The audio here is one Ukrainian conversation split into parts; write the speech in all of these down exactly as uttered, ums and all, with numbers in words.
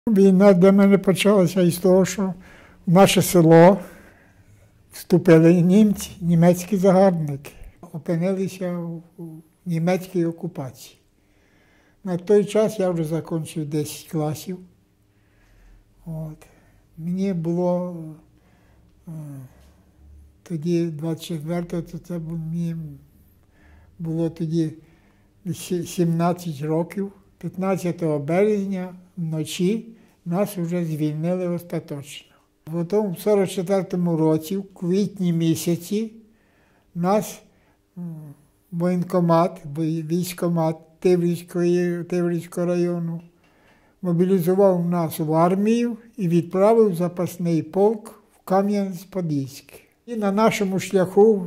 Війна для мене почалася із того, що в наше село вступили німці, німецькі загарбники, опинилися в німецькій окупації. На той час я вже закінчив десять класів. От. Мені було е, тоді двадцять четвертого, то це мені було тоді сімнадцять років. п'ятнадцятого березня вночі нас вже звільнили остаточно. Потім в сорок четвертому році, в квітні місяці, нас воєнкомат, військкомат Тиврівської, Тиврівського району мобілізував нас в армію і відправив в запасний полк в Кам'янець-Подільський. І на нашому шляху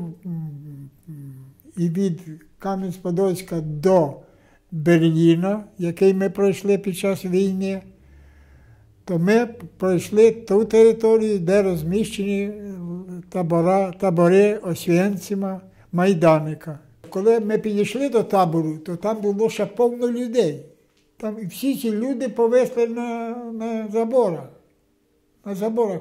і від Кам'янець-Подільська до Берліна, який ми пройшли під час війни, то ми пройшли ту територію, де розміщені табора, табори Освєнцима, Майданика. Коли ми підійшли до табору, то там було ще повно людей. Там всі ці люди повисли на, на заборах. На заборах.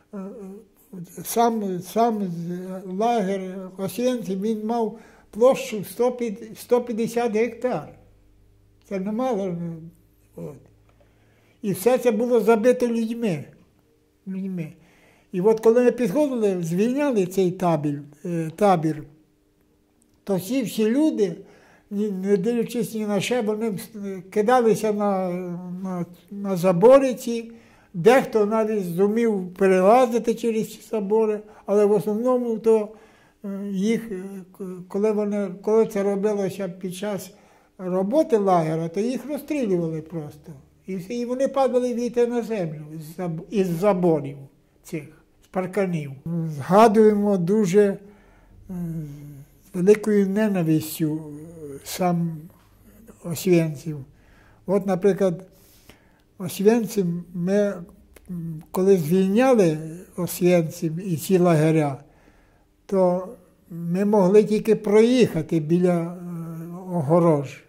Сам, сам лагер Освєнцим, він мав площу сто п'ятдесят гектар. Це немало. От. І все це було забито людьми. людьми. І от коли ми підходили, звільняли цей табір, табір, то всі всі люди, не дивлячись ні на що, вони кидалися на, на, на забори ці, дехто навіть зумів перелазити через ці забори, але в основному то їх, коли, вони, коли це робилося під час роботи лагера, то їх розстрілювали просто. І, і вони падали війти на землю із заборів цих, з парканів. Згадуємо дуже з великою ненавистю сам Освєнцим. От, наприклад, Освєнцим, ми, коли звільняли Освєнцим і ці лагеря, то ми могли тільки проїхати біля огорож.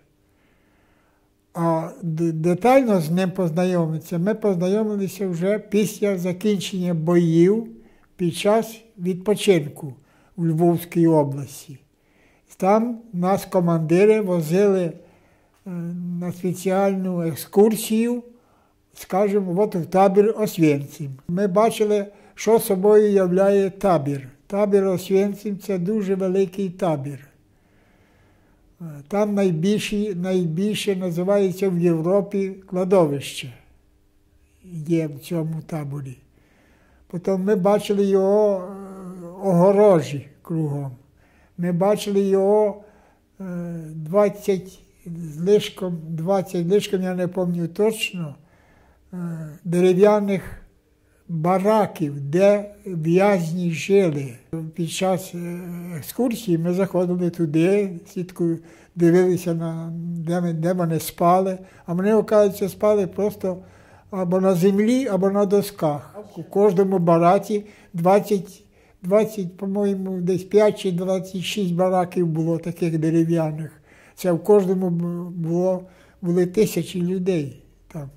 А детально з ним познайомитися ми познайомилися вже після закінчення боїв під час відпочинку у Львовській області. Там нас командири возили на спеціальну екскурсію, скажімо, от в табір Освєнцим. Ми бачили, що собою являє табір. Табір Освєнцим – це дуже великий табір. Там найбільше, найбільше називається в Європі кладовище є в цьому таборі. Потім ми бачили його огорожі кругом. Ми бачили його двадцять з лишком, двадцять лишком, я не пам'ятаю точно, дерев'яних бараків, де в'язні жили. Під час екскурсії ми заходили туди, сітку дивилися, на, де, де вони спали, а вони, оказується, спали просто або на землі, або на досках. У кожному бараці двадцять, двадцять, по-моєму, десь п'ять чи двадцять шість бараків було таких дерев'яних. Це в кожному було, були тисячі людей там.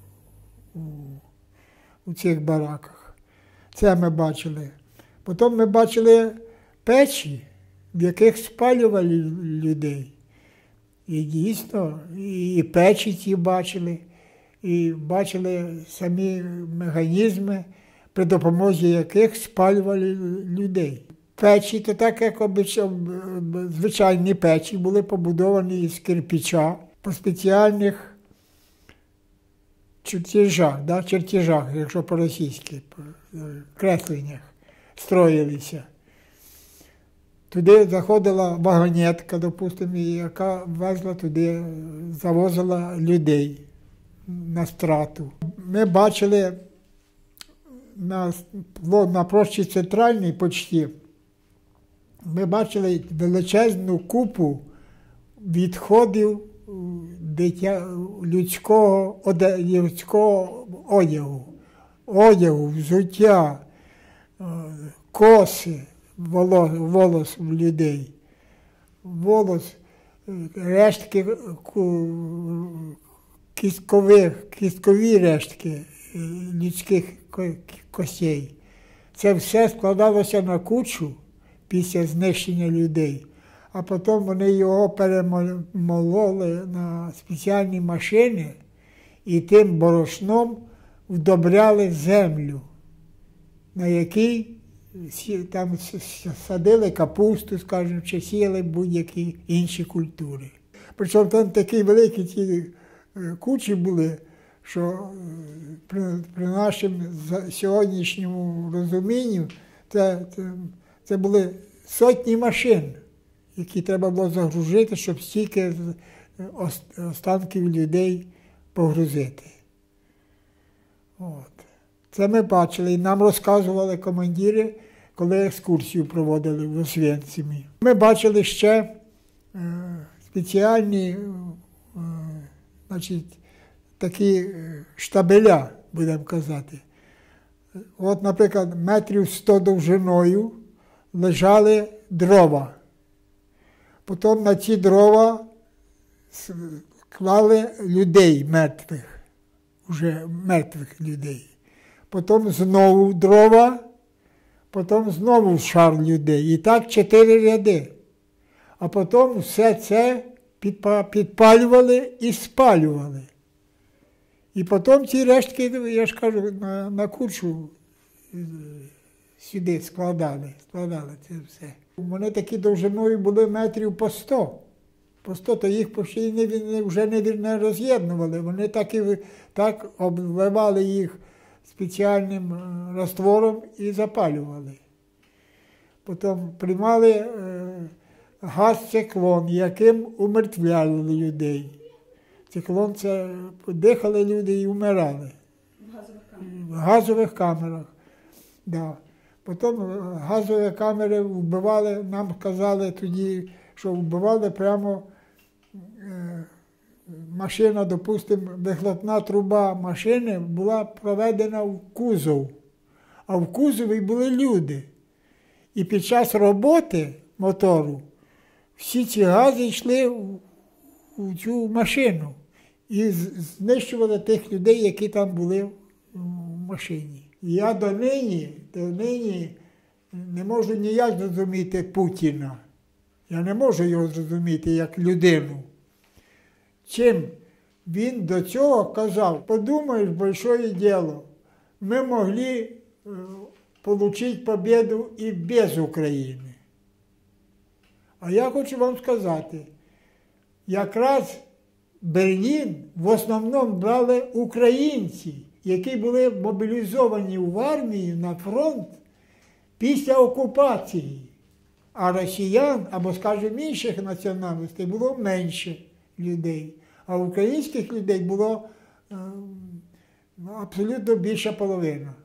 У цих бараках. Це ми бачили. Потім ми бачили печі, в яких спалювали людей. І дійсно, і печі ці бачили, і бачили самі механізми, при допомозі яких спалювали людей. Печі, то так, як звичайні печі, були побудовані із кирпича по спеціальних чертежах, да, чертежах, якщо по-російськи, по кресленнях строїлися. Туди заходила вагонетка, допустимо, яка везла туди, завозила людей на страту. Ми бачили на, на площі Центральній почті, ми бачили величезну купу відходів дитя, людського, людського одягу, одягу, взуття, коси, волос, волос в людей, волос, рештки кісткових, кісткові рештки людських костей. Це все складалося на кучу після знищення людей, а потім вони його перемололи на спеціальні машини і тим борошном вдобряли землю, на якій там садили капусту, скажімо, чи сіяли будь-які інші культури. Причому там такі великі ці кучі були, що при, при нашому сьогоднішньому розумінні це, це, це були сотні машин, які треба було загрузити, щоб стільки останків людей погрузити. От. Це ми бачили, і нам розказували командири, коли екскурсію проводили в Освенцимі. Ми бачили ще е, спеціальні е, значить, такі штабеля, будемо казати. От, наприклад, метрів сто довжиною лежали дрова. Потім на ці дрова клали людей мертвих, вже мертвих людей. Потім знову дрова, потім знову шар людей. І так чотири ряди. А потім все це підпалювали і спалювали. І потім ці рештки, я ж кажу, на, на кучу сюди складали, складали це все. Вони такі довжиною були метрів по сто. По сто, то їх почти не, вже не, не роз'єднували. Вони так, і, так обливали їх спеціальним розтвором і запалювали. Потім приймали е, газ-циклон, яким умертвляли людей. Циклон – це дихали люди і вмирали. В газових камерах. В газових камерах, да. Потім газові камери вбивали, нам казали тоді, що вбивали прямо е, машина, допустимо, вихлопна труба машини була проведена в кузов, а в кузові були люди. І під час роботи мотору всі ці гази йшли в, в цю машину і знищували тих людей, які там були в машині. Я донині, донині не можу ніяк зрозуміти Путіна. Я не можу його зрозуміти як людину. Чим він до цього казав, подумаєш, большое діло, ми могли е, отримати победу і без України. А я хочу вам сказати, якраз Берлін в основному брали українці, які були мобілізовані в армію на фронт після окупації. А росіян, або, скажімо, інших національностей було менше людей. А українських людей було е, абсолютно більша половина.